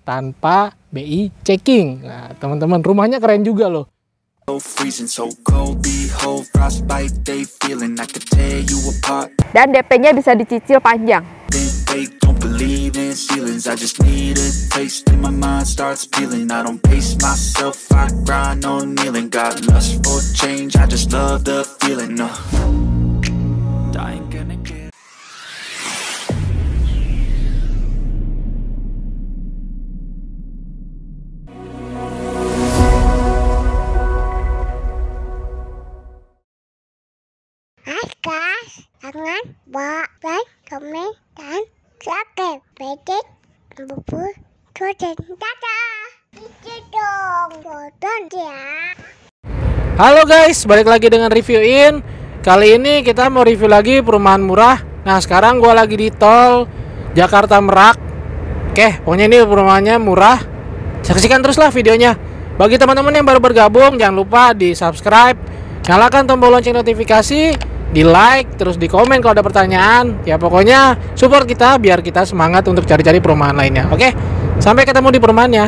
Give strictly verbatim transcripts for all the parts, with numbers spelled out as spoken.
tanpa B I checking. Nah, teman-teman, rumahnya keren juga loh. Dan D P-nya bisa dicicil panjang. Guys, jangan buat like, komen, dan subscribe. Bedek, bubur, dan dadah. Itu dong, bodoh ya. Halo guys, balik lagi dengan Reviewin. Kali ini kita mau review lagi perumahan murah. Nah, sekarang gua lagi di tol Jakarta Merak. Oke, pokoknya ini perumahannya murah. Saksikan teruslah videonya. Bagi teman-teman yang baru bergabung, jangan lupa di subscribe, nyalakan tombol lonceng notifikasi, di like, terus di komen kalau ada pertanyaan. Ya pokoknya support kita biar kita semangat untuk cari-cari perumahan lainnya. Oke, sampai ketemu di perumahannya.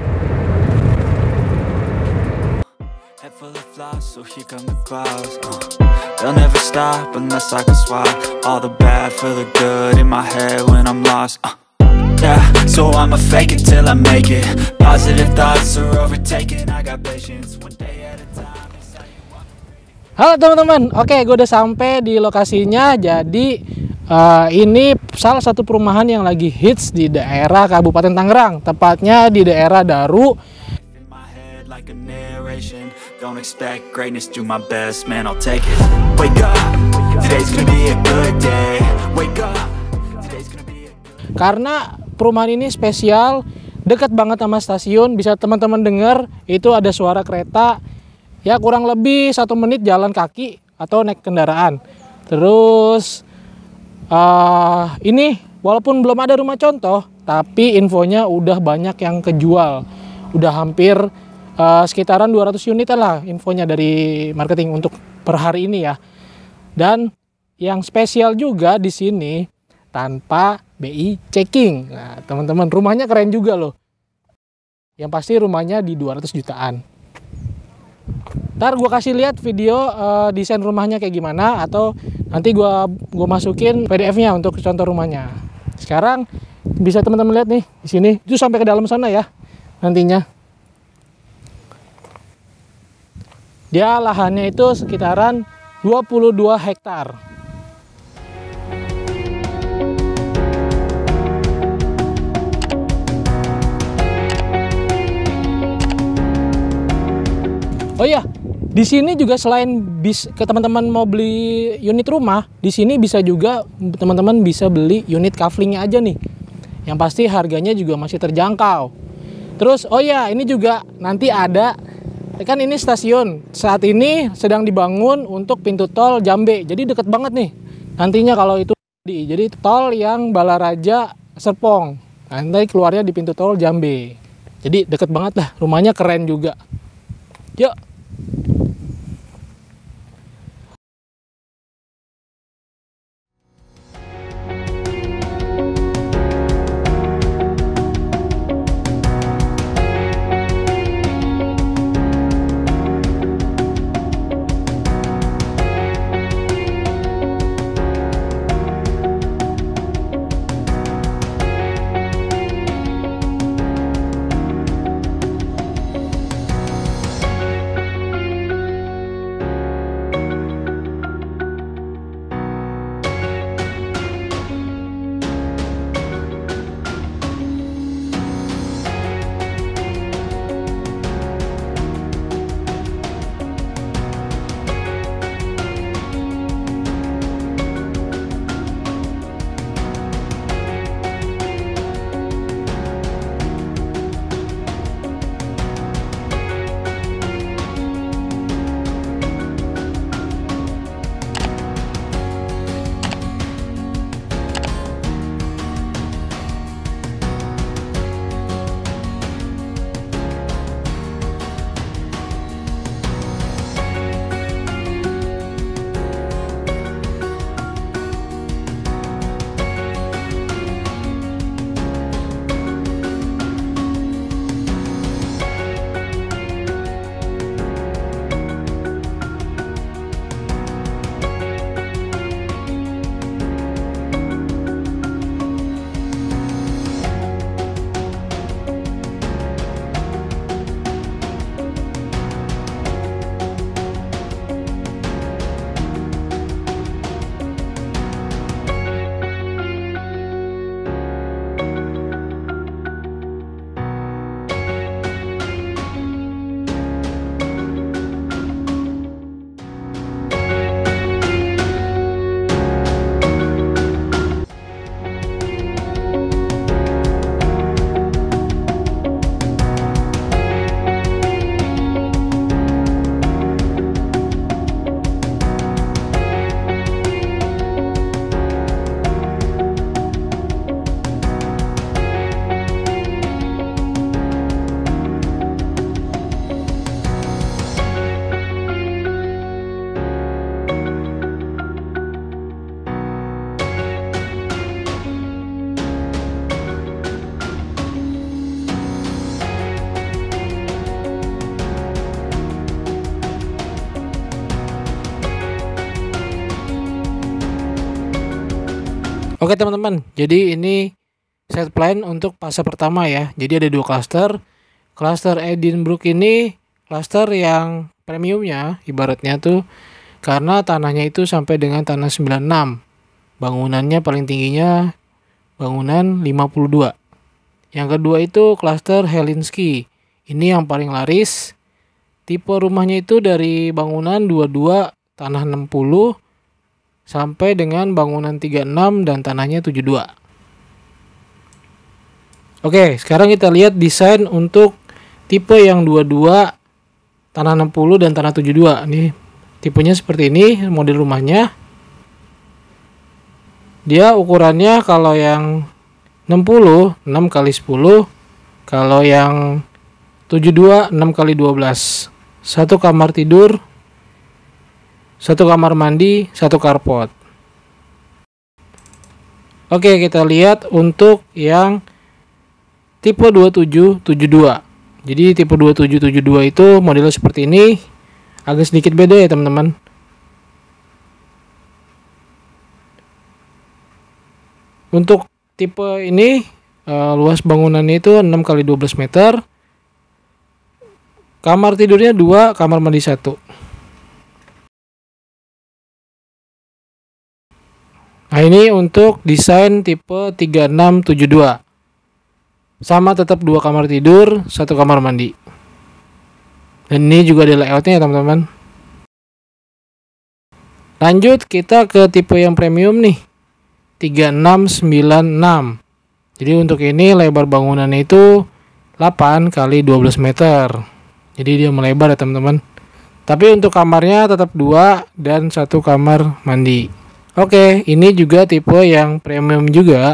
Halo teman-teman, oke gue udah sampai di lokasinya. Jadi uh, ini salah satu perumahan yang lagi hits di daerah Kabupaten Tangerang, tepatnya di daerah Daru. Karena perumahan ini spesial, dekat banget sama stasiun. Bisa teman-teman dengar itu ada suara kereta. Ya kurang lebih satu menit jalan kaki atau naik kendaraan. Terus uh, ini walaupun belum ada rumah contoh, tapi infonya udah banyak yang kejual. Udah hampir uh, sekitaran dua ratus unitan lah infonya dari marketing untuk per hari ini ya. Dan yang spesial juga di sini tanpa B I checking. Nah, teman-teman, rumahnya keren juga loh. Yang pasti rumahnya di dua ratus jutaan. Ntar gue kasih lihat video uh, desain rumahnya kayak gimana, atau nanti gue gue masukin P D F-nya untuk contoh rumahnya. Sekarang bisa teman-teman lihat nih di sini, itu sampai ke dalam sana ya nantinya. Dia lahannya itu sekitaran dua puluh dua hektar. Oh iya, di sini juga selain bis ke teman-teman mau beli unit rumah, di sini bisa juga teman-teman bisa beli unit kaflingnya aja nih. Yang pasti harganya juga masih terjangkau. Terus oh iya, ini juga nanti ada, kan ini stasiun saat ini sedang dibangun untuk pintu tol Jambe. Jadi deket banget nih. Nantinya kalau itu di jadi tol yang Balaraja Serpong. Nanti keluarnya di pintu tol Jambe. Jadi deket banget lah. Rumahnya keren juga. Yuk. Oke teman-teman, jadi ini set plan untuk fase pertama ya. Jadi ada dua klaster. Klaster Edinburgh ini klaster yang premiumnya, ibaratnya tuh karena tanahnya itu sampai dengan tanah sembilan puluh enam. Bangunannya paling tingginya bangunan lima puluh dua. Yang kedua itu klaster Helsinki. Ini yang paling laris. Tipe rumahnya itu dari bangunan dua puluh dua, tanah enam puluh sampai dengan bangunan tiga puluh enam dan tanahnya tujuh puluh dua. Oke, sekarang kita lihat desain untuk tipe yang dua puluh dua, tanah enam puluh dan tanah tujuh puluh dua. Nih, tipenya seperti ini model rumahnya. Dia ukurannya kalau yang enam puluh enam kali sepuluh, kalau yang tujuh puluh dua enam kali dua belas. Satu kamar tidur, satu kamar mandi, satu carport. Oke, kita lihat untuk yang tipe dua puluh tujuh tujuh puluh dua. Jadi tipe dua puluh tujuh tujuh puluh dua itu modelnya seperti ini. Agak sedikit beda ya teman-teman. Untuk tipe ini uh, luas bangunannya itu enam kali dua belas meter. Kamar tidurnya dua, kamar mandi satu. Nah, ini untuk desain tipe tiga enam tujuh dua. Sama tetap dua kamar tidur, satu kamar mandi. Dan ini juga ada layoutnya ya teman-teman. Lanjut kita ke tipe yang premium nih. tiga enam sembilan enam. Jadi untuk ini lebar bangunannya itu delapan kali dua belas meter. Jadi dia melebar ya teman-teman. Tapi untuk kamarnya tetap dua dan satu kamar mandi. Oke, ini juga tipe yang premium juga.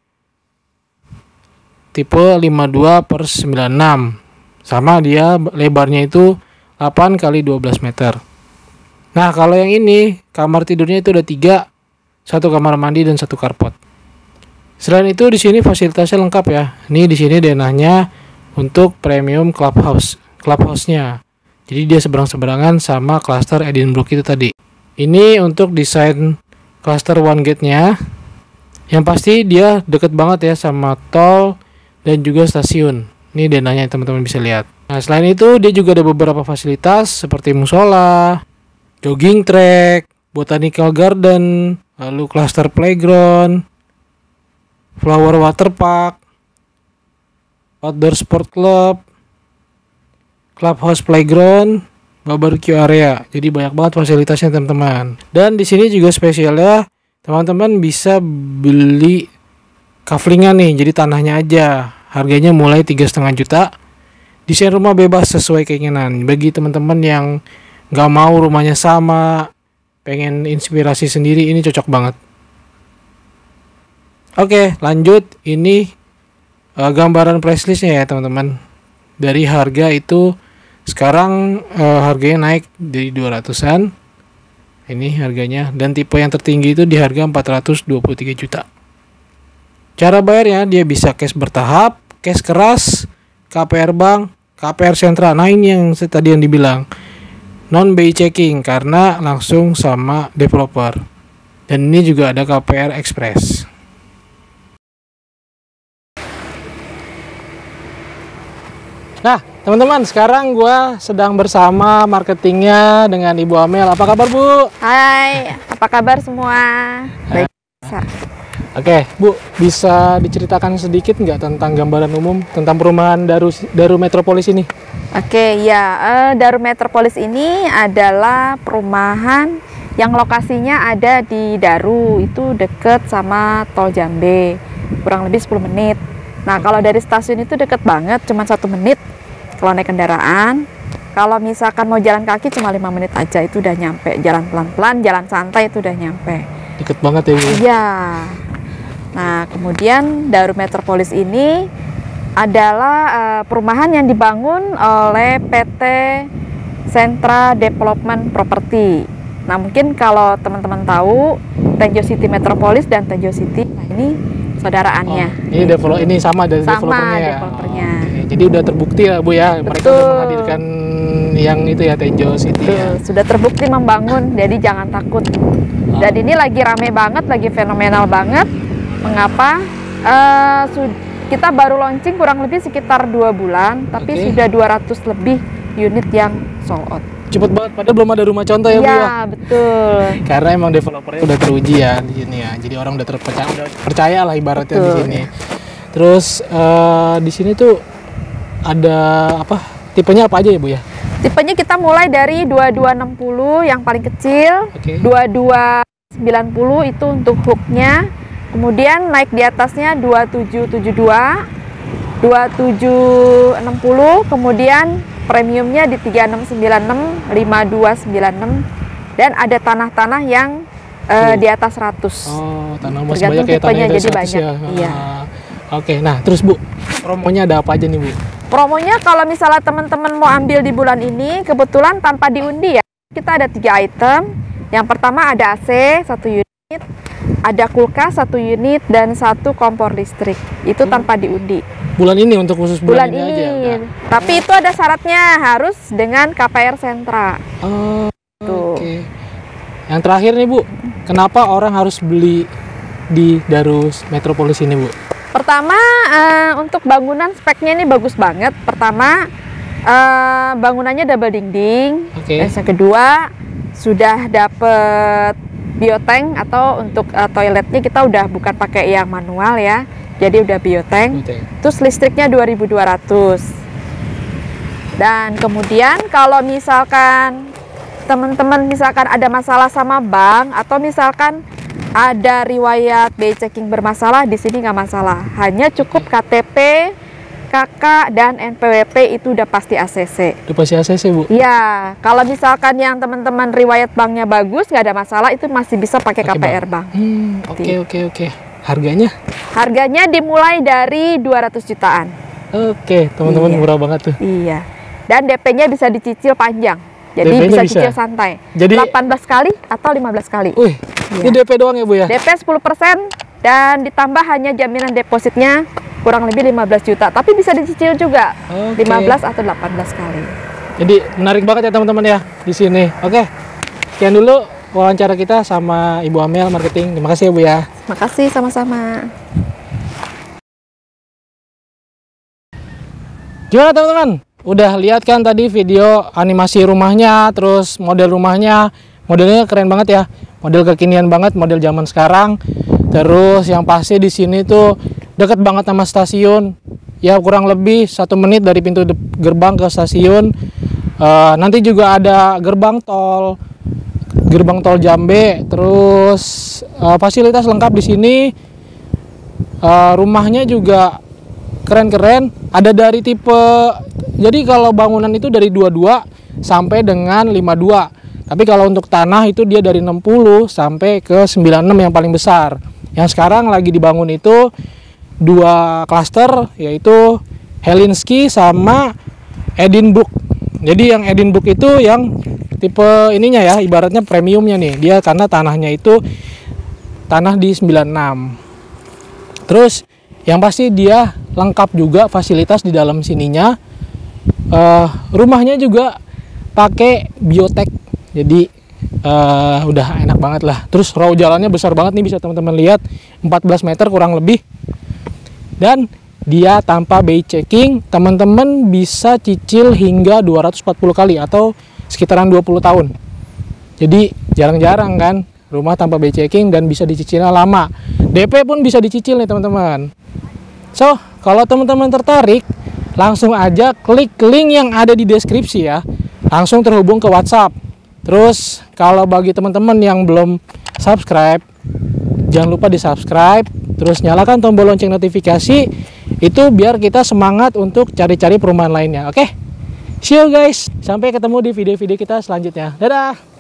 Tipe lima puluh dua per sembilan puluh enam. Sama dia lebarnya itu delapan kali dua belas meter. Nah, kalau yang ini kamar tidurnya itu ada tiga, satu kamar mandi dan satu carport. Selain itu di sini fasilitasnya lengkap ya. Ini di sini denahnya untuk premium clubhouse, clubhouse-nya. Jadi dia seberang-seberangan sama klaster Edinburgh itu tadi. Ini untuk desain klaster one gate-nya. Yang pasti dia deket banget ya sama tol dan juga stasiun. Ini denahnya teman-teman bisa lihat. Nah, selain itu dia juga ada beberapa fasilitas seperti musola, jogging track, botanical garden, lalu cluster playground, flower water park, outdoor sport club, clubhouse playground, barbecue area. Jadi banyak banget fasilitasnya teman-teman. Dan di sini juga spesialnya teman-teman bisa beli kaflingan nih, jadi tanahnya aja. Harganya mulai tiga setengah juta. Desain rumah bebas sesuai keinginan. Bagi teman-teman yang nggak mau rumahnya sama, pengen inspirasi sendiri, ini cocok banget. Oke, lanjut. Ini uh, gambaran price listnya ya teman-teman. Dari harga itu sekarang uh, harganya naik dari dua ratusan. Ini harganya. Dan tipe yang tertinggi itu di harga empat ratus dua puluh tiga juta. Cara bayarnya dia bisa cash bertahap, cash keras, K P R Bank, K P R Sentra. Nah, ini yang tadi yang dibilang non B I checking karena langsung sama developer. Dan ini juga ada K P R Express. Nah, teman-teman, sekarang gue sedang bersama marketingnya dengan Ibu Amel. Apa kabar, Bu? Hai, apa kabar semua? Baik. Oke, Bu, bisa diceritakan sedikit nggak tentang gambaran umum tentang perumahan Daru, Daru Metropolis ini? Oke, ya, uh, Daru Metropolis ini adalah perumahan yang lokasinya ada di Daru, itu deket sama Tol Jambe, kurang lebih sepuluh menit. Nah, kalau dari stasiun itu deket banget, cuma satu menit kalau naik kendaraan. Kalau misalkan mau jalan kaki cuma lima menit aja, itu udah nyampe. Jalan pelan-pelan, jalan santai itu udah nyampe. Deket banget ya, Bu? Iya. Nah, kemudian Daru Metropolis ini adalah uh, perumahan yang dibangun oleh P T Sentra Development Property. Nah, mungkin kalau teman-teman tahu Tenjo City Metropolis dan Tenjo City, nah ini saudaraannya. Oh, ini develop ini sama dari sama developernya. developernya. Oh, okay. Jadi udah terbukti ya, Bu ya. Betul. Mereka udah menghadirkan yang itu ya, Tenjo City. Betul. Ya. Sudah terbukti membangun, jadi jangan takut. Dan ini lagi rame banget, lagi fenomenal banget. Mengapa? Uh, kita baru launching kurang lebih sekitar dua bulan, tapi Oke. sudah dua ratus lebih unit yang sold out. Cepet banget, padahal belum ada rumah contoh ya, Bu? Iya, betul. Karena emang developernya udah teruji ya di sini ya. Jadi orang udah terpercaya, udah percaya lah ibaratnya Betul. di sini. Terus uh, di sini tuh ada apa? Tipenya apa aja ya, Bu ya? Tipenya kita mulai dari dua dua enam nol yang paling kecil, Oke. dua dua sembilan nol itu untuk hooknya, kemudian naik di atasnya dua tujuh tujuh dua, dua tujuh enam nol, kemudian premiumnya di tiga enam sembilan enam, lima dua sembilan enam, dan ada tanah-tanah yang uh, di atas seratus. Oh, tanah emas Tergantung banyak ya, tanahnya tipenya, dari jadi seratus banyak. ya. Iya. Ah, Oke, nah terus Bu, promonya ada apa aja nih Bu? Promonya kalau misalnya teman-teman mau ambil di bulan ini, kebetulan tanpa diundi ya, kita ada tiga item. Yang pertama ada A C satu unit, ada kulkas satu unit, dan satu kompor listrik. Itu tanpa diundi. Bulan ini untuk khusus bulan, Bulan ini, ini. aja. Nah. Tapi itu ada syaratnya, harus dengan K P R Sentra. Oh, Tuh. oke. Yang terakhir nih Bu, kenapa orang harus beli di Darus Metropolis ini Bu? Pertama, uh, untuk bangunan speknya ini bagus banget. Pertama, uh, bangunannya double dinding. Oke. Dan yang kedua, sudah dapet biotank atau untuk uh, toiletnya kita udah bukan pakai yang manual ya. Jadi udah biotank. Oke. Terus listriknya dua ribu dua ratus. Dan kemudian kalau misalkan teman-teman misalkan ada masalah sama bank atau misalkan ada riwayat B I checking bermasalah, di sini nggak masalah. Hanya cukup K T P, K K, dan N P W P itu udah pasti A C C. Udah pasti A C C Bu? Ya, kalau misalkan yang teman-teman riwayat banknya bagus, nggak ada masalah, itu masih bisa pakai K P R bank. Hmm, oke oke oke. Harganya? Harganya dimulai dari dua ratus jutaan. Oke, teman-teman Iya. murah banget tuh. Iya. Dan D P-nya bisa dicicil panjang. Jadi D P-nya bisa, bisa? cicil santai. Jadi- delapan belas kali atau lima belas kali. Wih, ini D P doang ya Bu ya? D P sepuluh persen dan ditambah hanya jaminan depositnya kurang lebih lima belas juta. Tapi bisa dicicil juga Oke. lima belas atau delapan belas kali. Jadi menarik banget ya teman-teman ya di sini. Oke, sekian dulu wawancara kita sama Ibu Amel Marketing. Terima kasih ya Bu ya. Makasih sama-sama. Gimana teman-teman? Udah lihat kan tadi video animasi rumahnya, terus model rumahnya, modelnya keren banget ya, model kekinian banget, model zaman sekarang. Terus yang pasti di sini tuh deket banget sama stasiun, ya kurang lebih satu menit dari pintu gerbang ke stasiun. Uh, nanti juga ada gerbang tol, gerbang tol Jambe, terus uh, fasilitas lengkap di sini. Uh, rumahnya juga keren-keren, ada dari tipe, jadi kalau bangunan itu dari dua puluh dua sampai dengan lima puluh dua, tapi kalau untuk tanah itu dia dari enam puluh sampai ke sembilan puluh enam yang paling besar. Yang sekarang lagi dibangun itu dua klaster, yaitu Helsinki sama Edinburgh. Jadi yang Edinburgh itu yang tipe ininya ya, ibaratnya premiumnya nih, dia karena tanahnya itu tanah di sembilan puluh enam. Terus yang pasti dia lengkap juga fasilitas di dalam sininya. Uh, rumahnya juga pakai biotek, jadi uh, udah enak banget lah. Terus row jalannya besar banget nih, bisa teman-teman lihat, empat belas meter kurang lebih. Dan dia tanpa B I checking, teman-teman bisa cicil hingga dua ratus empat puluh kali atau sekitaran dua puluh tahun. Jadi jarang-jarang kan rumah tanpa B I checking dan bisa dicicilnya lama. D P pun bisa dicicil nih teman-teman. So, kalau teman-teman tertarik, langsung aja klik link yang ada di deskripsi ya. Langsung terhubung ke WhatsApp. Terus, kalau bagi teman-teman yang belum subscribe, jangan lupa di-subscribe. Terus nyalakan tombol lonceng notifikasi. Itu biar kita semangat untuk cari-cari perumahan lainnya. Oke? See you guys. Sampai ketemu di video-video kita selanjutnya. Dadah!